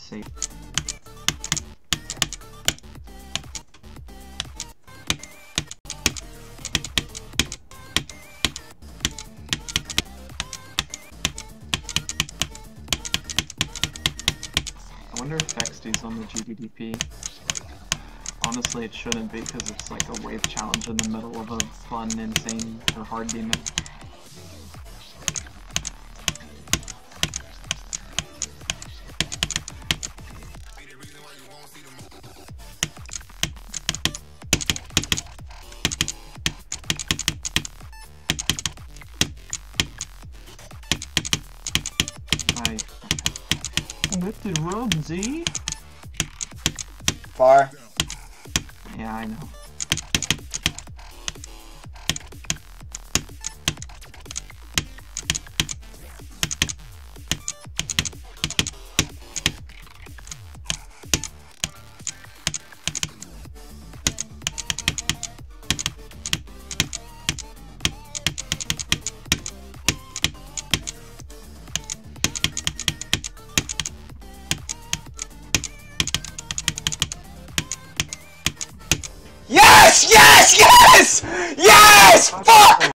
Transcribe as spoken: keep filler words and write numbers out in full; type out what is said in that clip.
safe. I wonder if X D's on the G D D P. Honestly, it shouldn't be because it's like a wave challenge in the middle of a fun, insane, or hard demon. I lifted Rumsey. Far. Yeah, I know. Yes! Yes! Yes! Yes! Fuck!